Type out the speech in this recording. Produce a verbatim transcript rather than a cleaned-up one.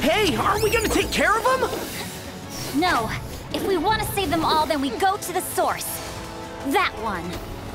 Hey, aren't we gonna take care of them? No. If we want to save them all, then we go to the source. That one.